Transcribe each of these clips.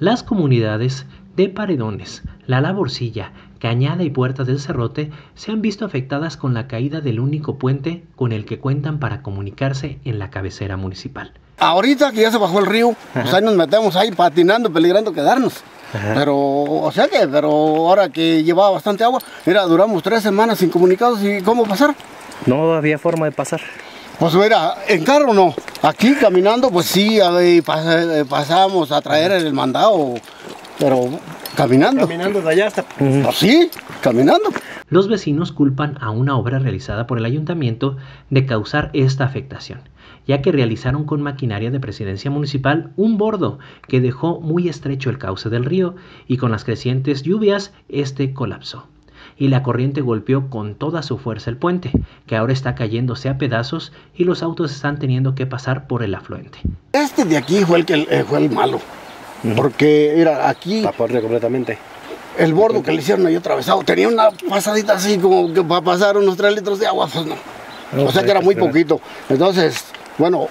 Las comunidades de Paredones, La Laborcilla, Cañada y Puertas del Cerrote se han visto afectadas con la caída del único puente con el que cuentan para comunicarse en la cabecera municipal. Ahorita que ya se bajó el río, pues ahí nos metemos ahí patinando, peligrando quedarnos. Pero, pero ahora que llevaba bastante agua, mira, duramos 3 semanas sin comunicados y ¿cómo pasar? No había forma de pasar. Pues mira, en carro no, aquí caminando pues sí, pasamos a traer el mandado, pero caminando. Caminando de allá hasta... Pues sí, caminando. Los vecinos culpan a una obra realizada por el ayuntamiento de causar esta afectación, ya que realizaron con maquinaria de presidencia municipal un bordo que dejó muy estrecho el cauce del río y con las crecientes lluvias este colapsó. Y la corriente golpeó con toda su fuerza el puente, que ahora está cayéndose a pedazos y los autos están teniendo que pasar por el afluente. Este de aquí fue el malo, porque mira, aquí tapó completamente. El bordo que le hicieron ahí atravesado tenía una pasadita así como que para pasar unos 3 litros de agua, pues no. O sea que era muy poquito. Entonces, bueno,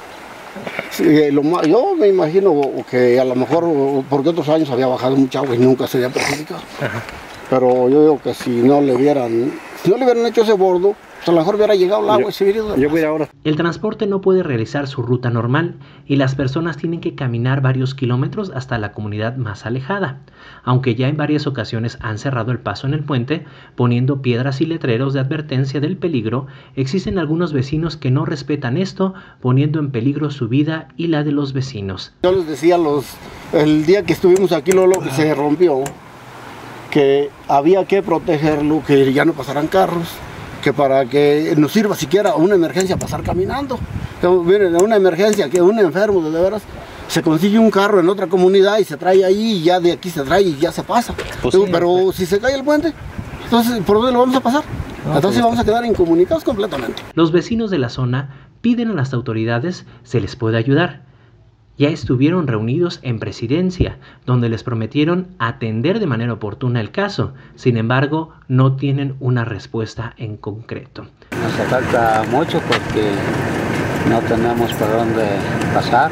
yo me imagino que a lo mejor porque otros años había bajado mucha agua y nunca se había perjudicado. Pero yo digo que si no le hubieran hecho ese bordo, pues a lo mejor hubiera llegado el agua y se hubiera ido. Ahora. El transporte no puede realizar su ruta normal y las personas tienen que caminar varios kilómetros hasta la comunidad más alejada, aunque ya en varias ocasiones han cerrado el paso en el puente, poniendo piedras y letreros de advertencia del peligro. Existen algunos vecinos que no respetan esto, poniendo en peligro su vida y la de los vecinos. Yo les decía el día que estuvimos aquí, lo que se rompió, que había que protegerlo, que ya no pasaran carros, que para que nos sirva siquiera una emergencia pasar caminando. Entonces, miren, una emergencia, que un enfermo de veras se consigue un carro en otra comunidad y se trae ahí y ya de aquí se trae y ya se pasa. Pues sí, pero si se cae el puente, entonces ¿por dónde lo vamos a pasar? Entonces vamos a quedar incomunicados completamente. Los vecinos de la zona piden a las autoridades se les pueda ayudar. Ya estuvieron reunidos en presidencia, donde les prometieron atender de manera oportuna el caso. Sin embargo, no tienen una respuesta en concreto. Nos falta mucho porque no tenemos por dónde pasar.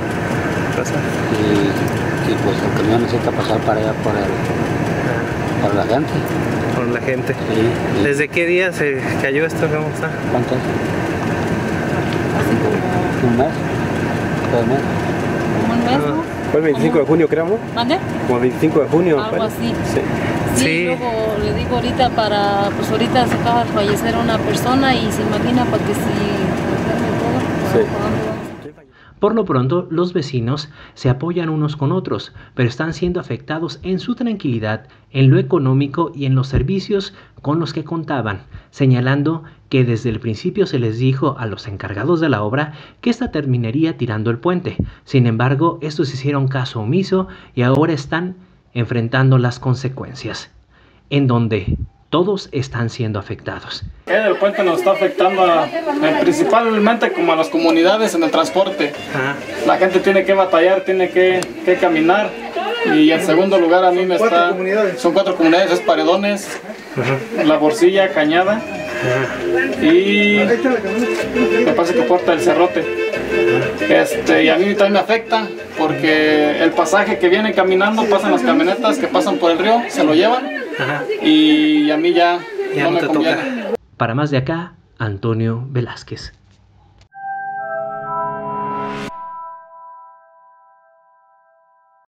Y pues el camión necesita pasar para allá por la gente. Por la gente. Sí. ¿Desde qué día se cayó esto? ¿Cómo está? ¿Cuánto es? ¿Un mes? 2 meses. Fue el 25 de junio, creo, ¿no? ¿Mande? Como el 25 de junio. Algo así. Sí. Luego le digo ahorita ahorita se acaba de fallecer una persona y se imagina para que si todo, Por lo pronto, los vecinos se apoyan unos con otros, pero están siendo afectados en su tranquilidad, en lo económico y en los servicios con los que contaban, señalando que desde el principio se les dijo a los encargados de la obra que esta terminaría tirando el puente. Sin embargo, estos hicieron caso omiso y ahora están enfrentando las consecuencias, en donde todos están siendo afectados. El puente nos está afectando principalmente como a las comunidades en el transporte. La gente tiene que batallar, tiene que caminar. Y en segundo lugar a mí son 4 comunidades, es Paredones, Laborcilla, Cañada y me parece que Puerta del Cerrote. Y a mí también me afecta porque el pasaje que viene caminando, pasan las camionetas que pasan por el río, se lo llevan y a mí ya no me conviene. Para Más de Acá, Antonio Velázquez.